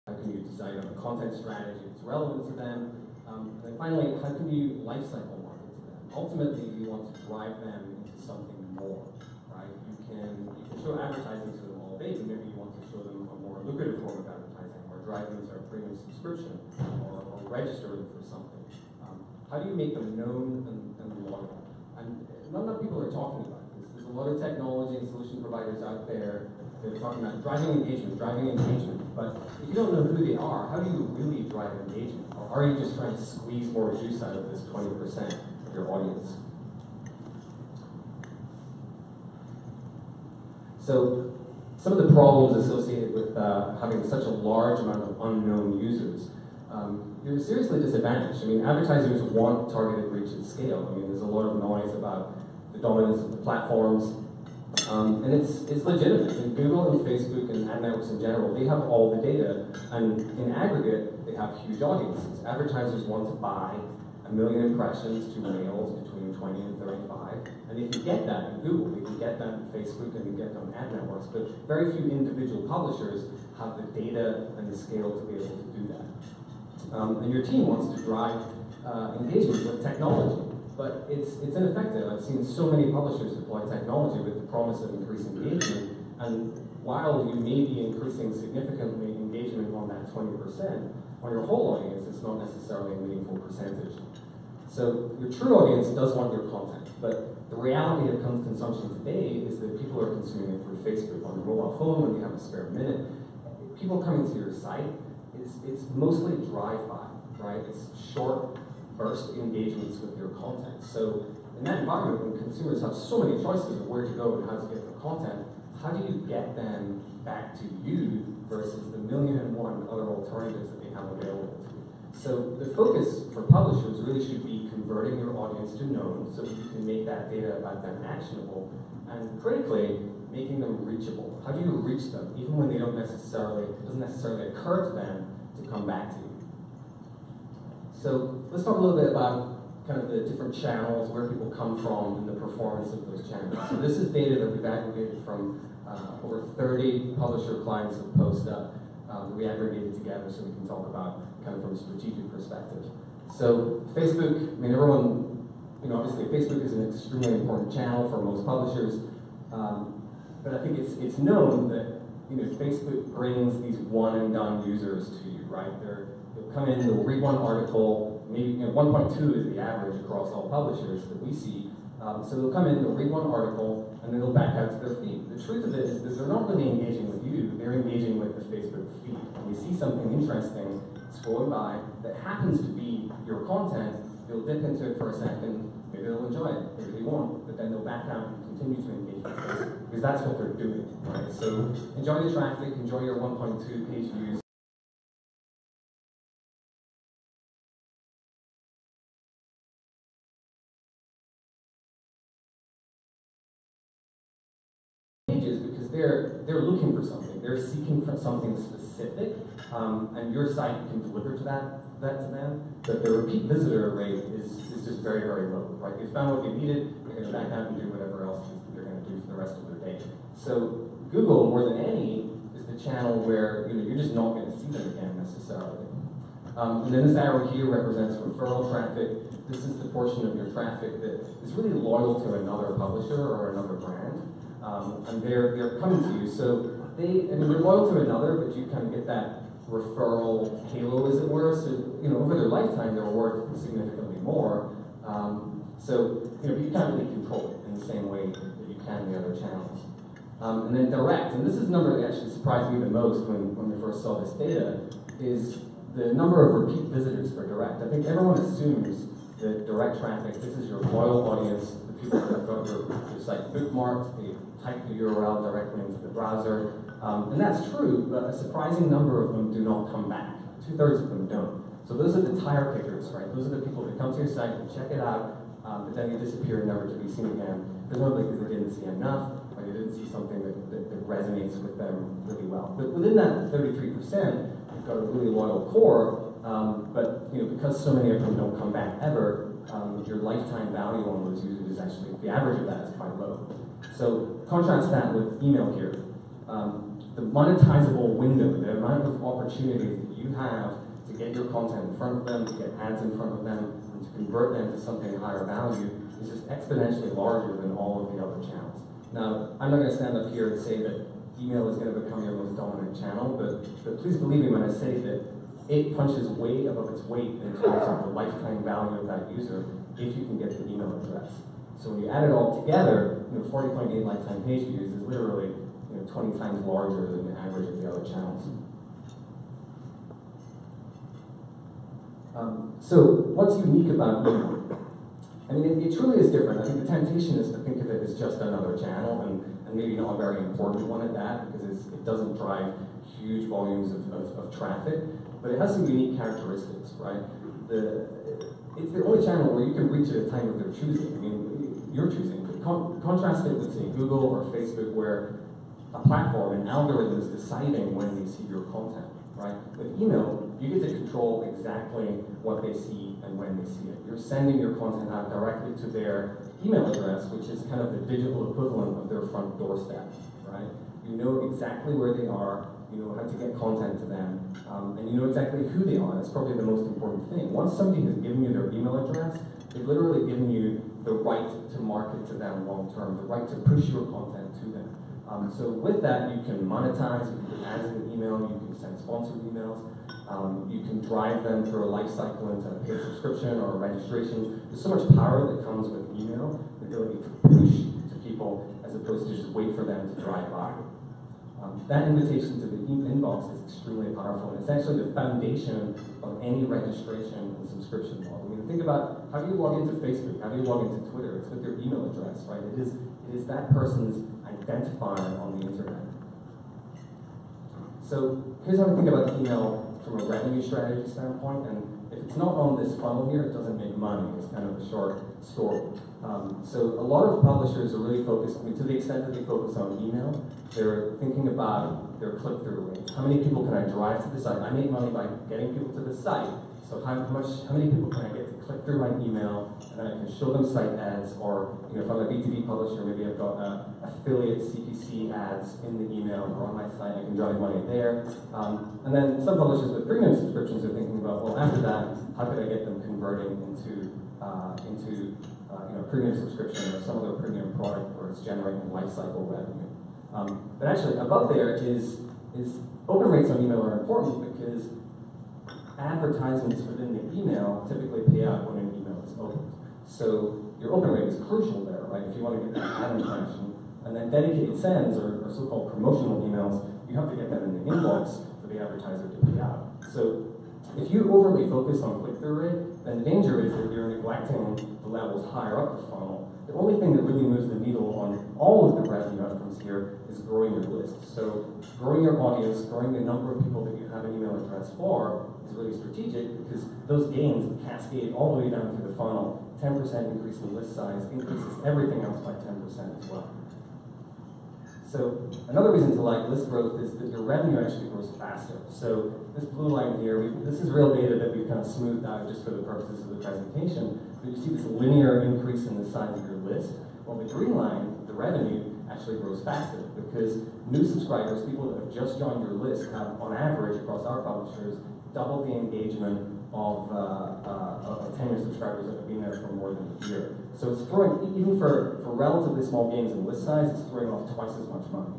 How can you decide on a content strategy that's relevant to them? And then finally, how can you lifecycle market to them? Ultimately, you want to drive them into something more, right? You can show advertising to them all day, but maybe you want to show them a more lucrative form of advertising, or drive them to a premium subscription, or register them for something. How do you make them known and loyal? And not enough people are talking about this. There's a lot of technology and solution providers out there that are talking about driving engagement, but if you don't know who they are, how do you really drive engagement? Or are you just trying to squeeze more juice out of this 20% of your audience? So, some of the problems associated with having such a large amount of unknown users, you're seriously disadvantaged. I mean, advertisers want targeted reach at scale. I mean, there's a lot of noise about the dominance of the platforms, and it's legitimate. And Google and Facebook and ad networks in general, they have all the data, and in aggregate, they have huge audiences. Advertisers want to buy 1 million impressions to males between 20 and 35, and they can get that in Google, they can get that in Facebook, and they can get that on ad networks, but very few individual publishers have the data and the scale to be able to do that. And your team wants to drive engagement with technology, but it's ineffective. I've seen so many publishers deploy technology with the promise of increasing engagement, and while you may be increasing significantly engagement on that 20%, on your whole audience, it's not necessarily a meaningful percentage. So your true audience does want your content, but the reality of consumption today is that people are consuming it through Facebook on your mobile phone when you have a spare minute. People coming to your site, it's mostly drive-by, right? It's short burst engagements with your content. So in that environment, when consumers have so many choices of where to go and how to get the content, how do you get them back to you versus the 1,000,001 other alternatives that they have available to you? So the focus for publishers really should be converting your audience to known so that you can make that data about them actionable, and critically, making them reachable. How do you reach them, even when they it doesn't necessarily occur to them to come back to you? So let's talk a little bit about kind of the different channels, where people come from, and the performance of those channels. So this is data that we've aggregated from over 30 publisher clients of Posta that we aggregated together so we can talk about kind of from a strategic perspective. So Facebook, I mean, everyone, obviously Facebook is an extremely important channel for most publishers, but I think it's known that Facebook brings these one and done users to you, right? They'll come in, they'll read one article, maybe 1.2 is the average across all publishers that we see. So they'll come in, they'll read one article, and then they'll back out to their feed. The truth of it is that they're not really engaging with you, they're engaging with the Facebook feed. When they see something interesting scrolling by that happens to be your content, they'll dip into it for a second, maybe they'll enjoy it, maybe they won't, but then they'll back out and continue to engage with Facebook, because that's what they're doing, right? So enjoy the traffic, enjoy your 1.2 page views. Because they're looking for something, they're seeking for something specific, and your site can deliver to that to them, but the repeat visitor rate is just very, very low, right? They found what they needed, they're going to back out and do whatever else they're going to do for the rest of their day. So Google, more than any, is the channel where you're just not going to see them again necessarily. And then this arrow here represents referral traffic. This is the portion of your traffic that is really loyal to another publisher or another brand. And they're coming to you. So they're loyal to another, but you kind of get that referral halo, as it were. So over their lifetime, they're worth significantly more. So you can't really control it in the same way that you can the other channels. And then direct, and this is the number that actually surprised me the most when we first saw this data, is the number of repeat visitors for direct. I think everyone assumes that direct traffic, this is your loyal audience, the people that have got your site bookmarked, they type the URL directly into the browser, and that's true, but a surprising number of them do not come back. 2/3 of them don't. So those are the tire kickers, right? Those are the people that come to your site, they check it out, but then they disappear, never to be seen again, presumably because they didn't see enough, or they didn't see something that resonates with them really well. But within that 33%, you've got a really loyal core, but because so many of them don't come back ever, your lifetime value on those users is actually, the average of that is quite low. So contrast that with email here. The the monetizable window, the amount of opportunities that you have to get your content in front of them, to get ads in front of them, and to convert them to something higher value is just exponentially larger than all of the other channels. Now, I'm not going to stand up here and say that email is going to become your most dominant channel, but please believe me when I say that it punches way above its weight in terms of the lifetime value of that user if you can get the email address. So when you add it all together, 40.8 lifetime page views is literally 20 times larger than the average of the other channels. So what's unique about email? I mean, it truly is different. I think the temptation is to think of it as just another channel, and maybe not a very important one at that, because it doesn't drive huge volumes of traffic, but it has some unique characteristics, right? It's the only channel where you can reach at a time of their choosing. I mean, you're choosing. Contrast it with, say, Google or Facebook, where a platform, an algorithm is deciding when they see your content, right? With email, you get to control exactly what they see and when they see it. You're sending your content out directly to their email address, which is kind of the digital equivalent of their front doorstep, right? You know exactly where they are, you know how to get content to them, and you know exactly who they are. That's probably the most important thing. Once somebody has given you their email address, they've literally given you the right to market to them long term, the right to push your content to them. So with that, you can monetize, you can put ads in the email, you can send sponsored emails, you can drive them through a life cycle into a paid subscription or a registration. There's so much power that comes with email, the ability to push to people as opposed to just wait for them to drive by. That invitation to the inbox is extremely powerful, and it's actually the foundation of any registration and subscription model. I mean, think about how do you log into Facebook, how do you log into Twitter? It's with your email address, right? It is that person's identifier on the internet. So here's how we think about email from a revenue strategy standpoint, and if it's not on this funnel here, it doesn't make money. It's kind of a short story. So a lot of publishers are really focused, I mean, to the extent that they focus on email, they're thinking about their click-through rate. How many people can I drive to the site? I make money by getting people to the site. So how many people can I get to click through my email, and then I can show them site ads, or if I'm a B2B publisher, maybe I've got affiliate CPC ads in the email or on my site, I can drive money there. And then some publishers with premium subscriptions are thinking about, well, after that, how could I get them converting into premium subscription or some other premium product where it's generating lifecycle revenue. But actually, above there is open rates on email are important because advertisements within the email typically pay out when an email is opened. So your open rate is crucial there, right? If you want to get that ad impression. And then dedicated sends, or so-called promotional emails, you have to get them in the inbox for the advertiser to pay out. So if you overly focus on click-through rate, then the danger is that you're neglecting the levels higher up the funnel. The only thing that really moves the needle on all of the revenue outcomes here is growing your list. So growing your audience, growing the number of people that you have an email address for is really strategic because those gains cascade all the way down through the funnel. 10% increase in list size increases everything else by 10% as well. So another reason to like list growth is that your revenue actually grows faster. So this blue line here, this is real data that we've kind of smoothed out just for the purposes of the presentation. But you see this linear increase in the size of your list. Well, the green line, the revenue, actually grows faster because new subscribers, people that have just joined your list, have on average across our publishers double the engagement of tenured subscribers that have been there for more than a year. So it's throwing, even for relatively small gains in list size, it's throwing off twice as much money.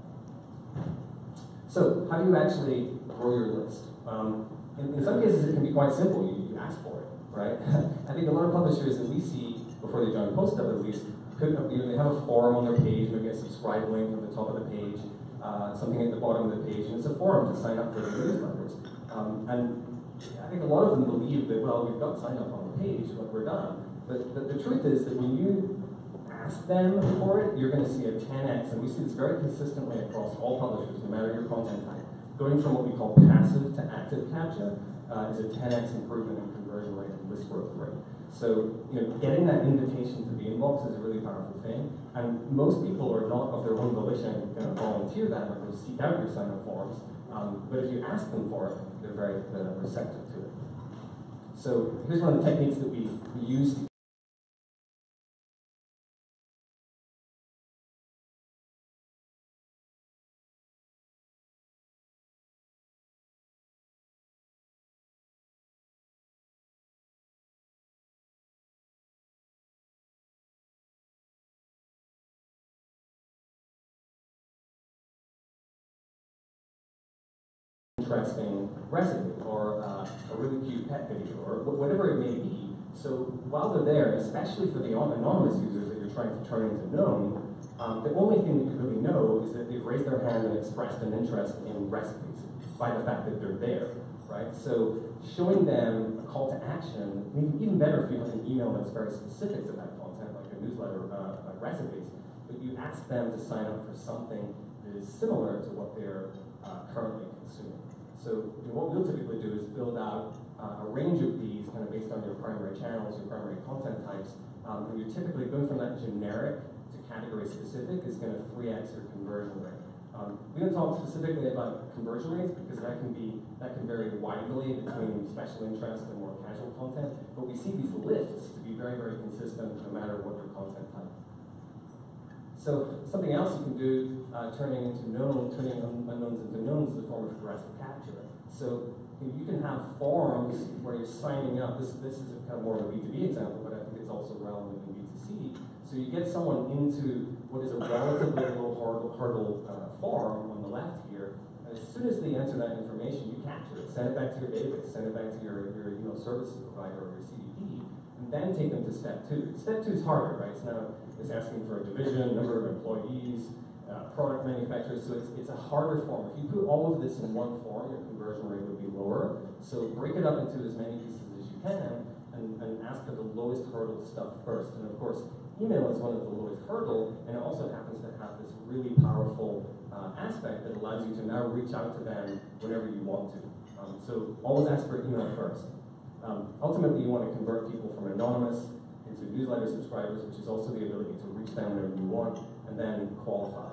So how do you actually grow your list? In some cases, it can be quite simple. You ask for it, right? I think a lot of publishers that we see before they join PostUp at least, they have a forum on their page, maybe a subscribe link at the top of the page, something at the bottom of the page, and it's a forum to sign up for their newsletters. And I think a lot of them believe that, well, we've got signed up on the page, but we're done. But the truth is that when you ask them for it, you're going to see a 10x, and we see this very consistently across all publishers, no matter your content type. Going from what we call passive to active capture is a 10x improvement in conversion rate and list growth rate. So, getting that invitation to the inbox is a really powerful thing, and most people are not of their own volition going to volunteer that or go seek out your sign-up forms. But if you ask them for it, they're very receptive to it. So here's one of the techniques that we use to interesting recipe, or a really cute pet video, or whatever it may be. So while they're there, especially for the anonymous users that you're trying to turn into known, the only thing that you really know is that they've raised their hand and expressed an interest in recipes by the fact that they're there, right? So showing them a call to action, even better if you have an email that's very specific to that content, like a newsletter, like recipes, but you ask them to sign up for something that is similar to what they're currently consuming. So what we'll typically do is build out a range of these kind of based on your primary channels, your primary content types, and you're typically going from that generic to category specific is going to 3x your conversion rate. We don't talk specifically about conversion rates because that can vary widely between special interest and more casual content, but we see these lifts to be very, very consistent no matter what your content type. So something else you can do, turning unknowns into knowns is a form of progressive capture. So you can have forums where you're signing up. This is a kind of more of a B2B example, but I think it's also relevant in B2C. So you get someone into what is a relatively low hurdle form on the left here, and as soon as they enter that information, you capture it, send it back to your database, send it back to your service provider or your CDP, and then take them to step 2. Step 2 is harder, right? It's asking for a division, number of employees, product manufacturers, so it's a harder form. If you put all of this in one form, your conversion rate would be lower. So break it up into as many pieces as you can and ask for the lowest hurdle stuff first. And of course, email is one of the lowest hurdle, and it also happens to have this really powerful aspect that allows you to now reach out to them whenever you want to. So always ask for email first. Ultimately, you want to convert people from anonymous into newsletter subscribers, which is also the ability to reach them whenever you want, and then qualify.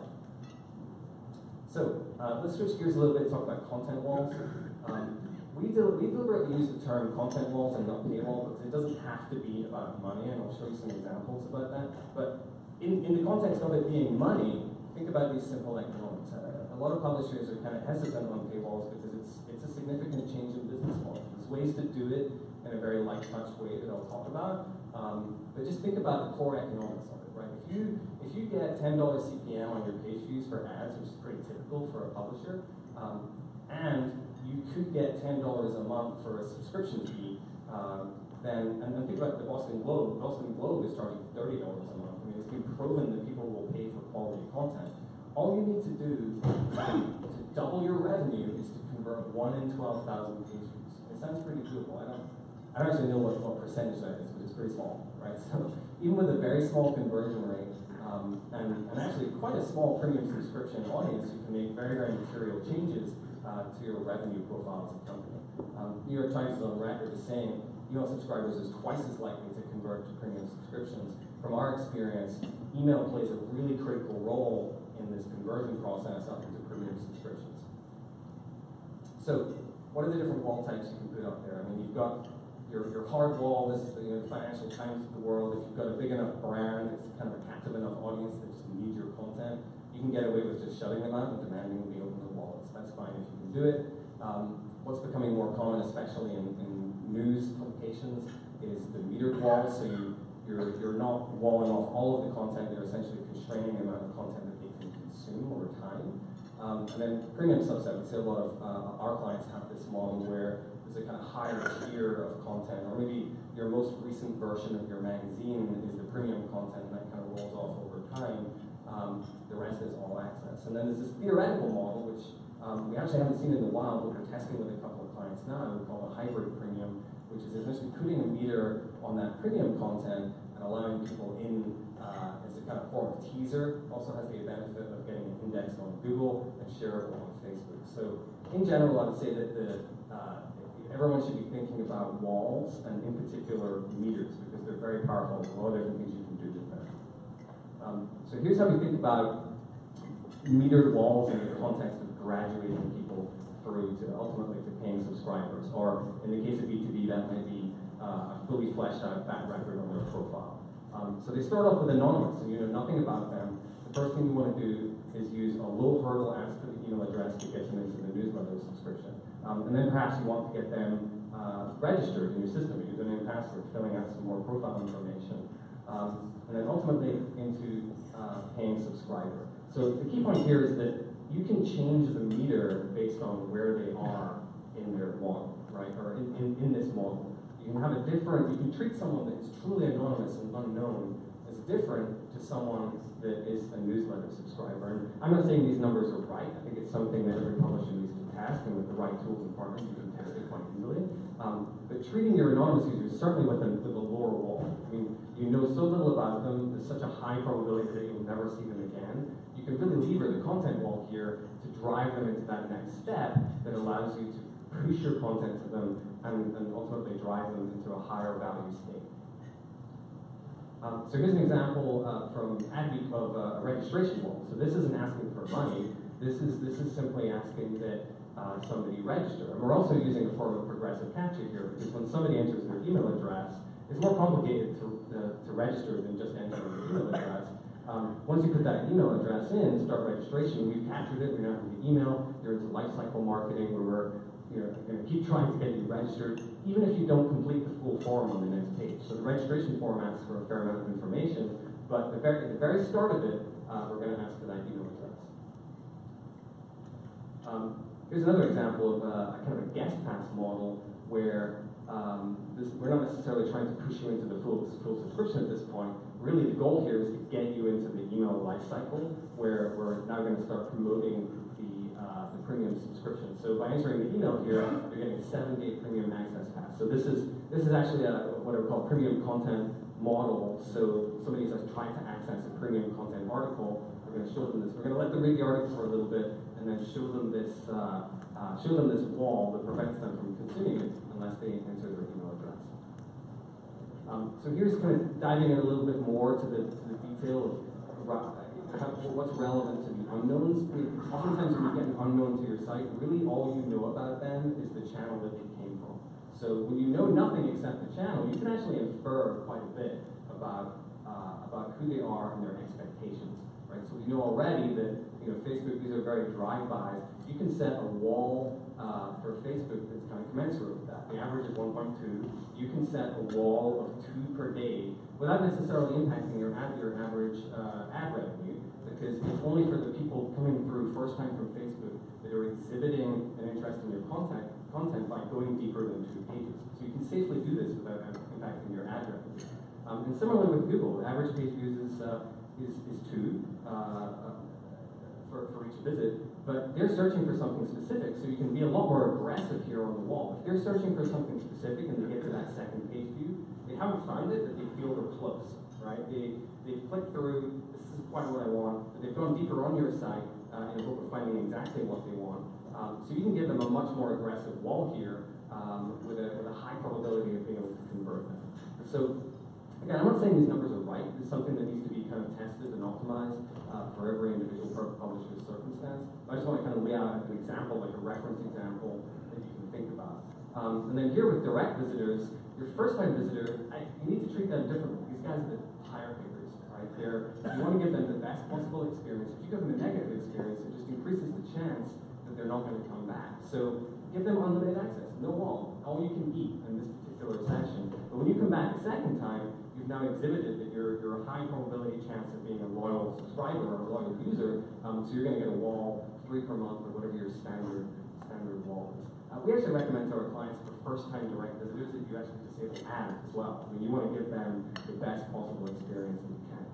So let's switch gears a little bit and talk about content walls. We deliberately use the term content walls and not paywall because it doesn't have to be about money, and I'll show you some examples about that. But in the context of it being money, think about these simple economics. A lot of publishers are kind of hesitant on paywalls because it's a significant change in business model. There's ways to do it in a very light touch way that I'll talk about, but just think about the core economics of it, right? If you get $10 CPM on your page views for ads, which is pretty typical for a publisher, and you could get $10 a month for a subscription fee, and think about the Boston Globe. Boston Globe is charging $30 a month. I mean, it's been proven that people will pay for quality content. All you need to do to double your revenue is to convert 1 in 12,000 page views. It sounds pretty doable. I don't actually know what percentage that is, but it's pretty small, right? So even with a very small conversion rate, and actually quite a small premium subscription audience, you can make very, very material changes to your revenue profile as a company. New York Times is on record as saying email subscribers is twice as likely to convert to premium subscriptions. From our experience, email plays a really critical role in this conversion process up into premium subscriptions. So what are the different wall types you can put up there? I mean, you've got your hard wall. This is the Financial Times of the world. If you've got a big enough brand, it's kind of a captive enough audience that just needs your content, you can get away with just shutting them out and demanding they open the wallets. That's fine if you can do it. What's becoming more common, especially in news publications, is the metered wall. So you're not walling off all of the content. You're essentially constraining the amount of content that they can consume over time. And then premium subset. We see a lot of our clients have this model where there's a kind of higher tier of content, or maybe your most recent version of your magazine is the premium content, and that kind of rolls off over time. The rest is all access. And then there's this theoretical model, which we actually haven't seen in a while, but we're testing with a couple of clients now. We call it hybrid premium, which is essentially putting a meter on that premium content and allowing people in as a kind of form of teaser. Also has the benefit of getting indexed on Google and shareable on Facebook. So in general, I would say that everyone should be thinking about walls and in particular meters because they're very powerful. There's a lot of different things you can do with them. So here's how we think about metered walls in the context of graduating people through to ultimately to paying subscribers. Or in the case of B2B, that might be a fully fleshed out fat record on their profile. So they start off with anonymous, so you know nothing about them. The first thing you want to do is use a low hurdle ask for the email address to get them into the newsletter subscription. And then perhaps you want to get them registered in your system, username and password, filling out some more profile information. And then ultimately into paying subscriber. So the key point here is that you can change the meter based on where they are in their model, right? Or in this model. You can have a different, you can treat someone that is truly anonymous and unknown as different to someone that is a newsletter subscriber. And I'm not saying these numbers are right. I think it's something that every publisher needs to test, and with the right tools and partners, you can test it quite easily. But treating your anonymous users, certainly with a lower wall. I mean, you know so little about them, there's such a high probability that you'll never see them again. You can really lever the content wall here to drive them into that next step that allows you to push your content to them and ultimately drive them into a higher value state. So here's an example from Adweek of a registration wall. So this isn't asking for money. This is simply asking that somebody register. And we're also using a form of progressive capture here, because when somebody enters their email address, it's more complicated to register than just entering their email address. Once you put that email address in, start registration, we've captured it, we now have the email, you're into lifecycle marketing where we're going to keep trying to get you registered, even if you don't complete the full form on the next page. So the registration form asks for a fair amount of information, but at the very start of it, we're going to ask for that email address. Here's another example of a kind of a guest pass model where we're not necessarily trying to push you into the full subscription at this point. Really, the goal here is to get you into the email lifecycle, where we're now going to start promoting the premium subscription. So by entering the email here, you're getting a 7-day premium access pass. So this is actually what I would call premium content model. So somebody who's trying to access a premium content article, we're going to show them this. We're going to let them read the article for a little bit, and then show them this wall that prevents them from consuming it unless they enter their email address. So here's kind of diving in a little bit more to the detail of what's relevant to the unknowns. I mean, oftentimes when you get an unknown to your site, really all you know about them is the channel that they came from. So when you know nothing except the channel, you can actually infer quite a bit about who they are and their expectations. Right? So we know already that Facebook, these are very drive-bys. You can set a wall for Facebook that's kind of commensurate with that. The average is 1.2. You can set a wall of 2 per day without necessarily impacting your average ad revenue, because it's only for the people coming through first time from Facebook that are exhibiting an interest in your content by going deeper than 2 pages. So you can safely do this without impacting your ad revenue. And similarly with Google, the average page views is 2 for each visit, but they're searching for something specific, so you can be a lot more aggressive here on the wall. If they're searching for something specific and they get to that second page view, they haven't found it, but they feel they're close, right? They've clicked through, this is quite what I want, but they've gone deeper on your site in the hope of finding exactly what they want. So you can give them a much more aggressive wall here with a high probability of being able to convert them. So again, I'm not saying these numbers are right. It's something that needs to be kind of tested and optimized for every individual publisher's circumstance. I just want to kind of lay out an example, like a reference example that you can think about. And then here with direct visitors, your first-time visitor, you need to treat them differently. These guys are the tire kickers, right? You want to give them the best possible experience. If you give them a negative experience, it just increases the chance that they're not going to come back. So give them unlimited access, no wall, all you can eat in this particular session. But when you come back a second time, you've now exhibited that you're a high probability chance of being a loyal subscriber or a loyal user, so you're going to get a wall 3 per month or whatever your standard wall is. We actually recommend to our clients for first-time direct visitors that you actually disable ads as well. I mean, you want to give them the best possible experience that you can.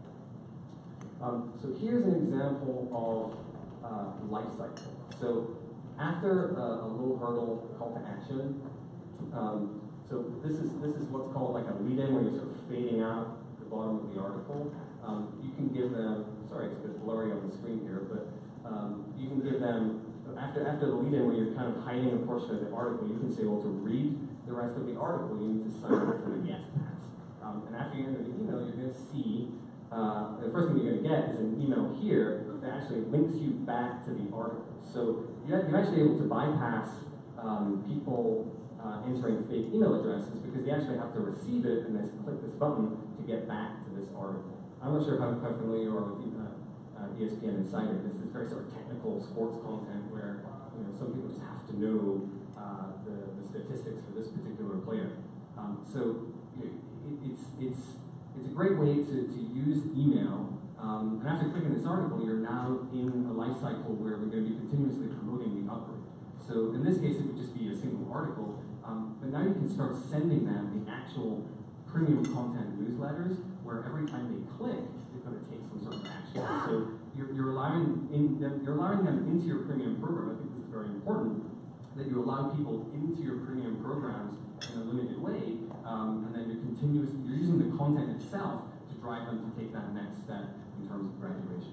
So here's an example of life cycle. So after a little hurdle call to action, so this is what's called like a lead-in, where you're sort of fading out the bottom of the article. You can give them, sorry, it's a bit blurry on the screen here, but you can give them, after the lead-in, where you're kind of hiding a portion of the article, you can say, well, to read the rest of the article, you need to sign up for the guest pass. And after you enter the email, you're going to see, the first thing you're going to get is an email here that actually links you back to the article. So you're actually able to bypass people entering fake email addresses, because they actually have to receive it and then click this button to get back to this article. I'm not sure how familiar you are with ESPN Insider. This is very sort of technical sports content where some people just have to know the statistics for this particular player. So it's a great way to use email And after clicking this article, you're now in a life cycle where we're going to be continuously promoting the upgrade. So in this case, it would just be a single article, but now you can start sending them the actual premium content newsletters, where every time they click, they've got to take some sort of action. So you're allowing them into your premium program. I think this is very important, that you allow people into your premium programs in a limited way, and then you're using the content itself to drive them to take that next step in terms of graduation.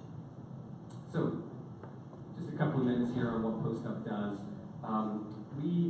So, just a couple of minutes here on what PostUp does. We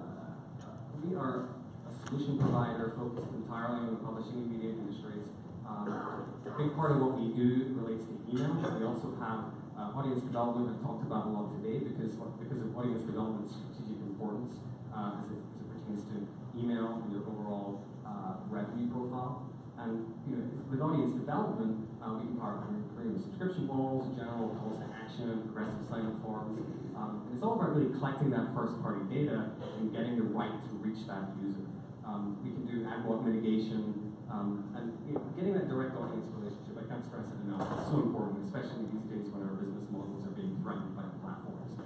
are a solution provider focused entirely on the publishing and media industries. A big part of what we do relates to email, but we also have audience development we've talked about a lot today because of audience development's strategic importance as it pertains to email and your overall revenue profile. And with audience development, we can power premium subscription models, general calls to action, progressive sign-up forms. And it's all about really collecting that first-party data and getting the right to reach that user. We can do ad block mitigation, and getting that direct audience relationship. I can't stress it enough. It's so important, especially these days when our business models are being threatened by the platforms.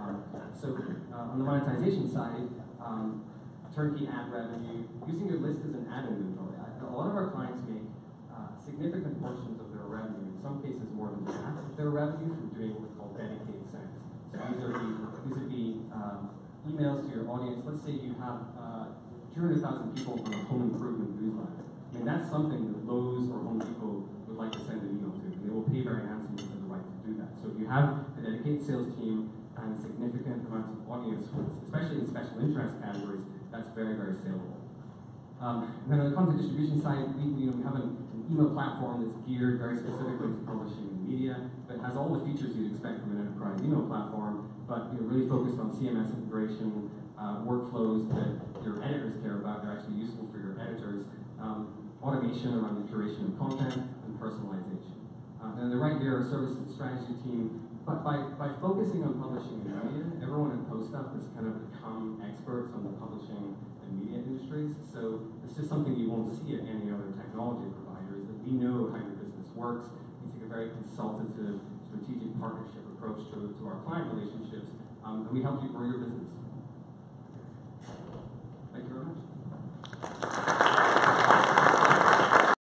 On the monetization side, turnkey ad revenue, using your list as an ad inventory. A lot of our clients make significant portions of their revenue, in some cases more than half of their revenue, from doing what we call dedicated sends. So these would be emails to your audience. Let's say you have 200,000 people on a home improvement newsletter. I mean, that's something that Lowe's or Home Depot would like to send an email to, and they will pay very handsomely for the right to do that. So if you have a dedicated sales team and significant amounts of audience, especially in special interest categories, that's very, very saleable. And then on the content distribution side, we have an email platform that's geared very specifically to publishing and media, that has all the features you'd expect from an enterprise email platform, but really focused on CMS integration, workflows that your editors care about, they're actually useful for your editors, automation around the curation of content, and personalization. And on the right here, our service and strategy team. But by focusing on publishing and media, everyone at PostUp has kind of become experts on the publishing and media industries. So it's just something you won't see at any other technology providers, that we know how your business works. We take a very consultative, strategic partnership approach to our client relationships, and we help you grow your business.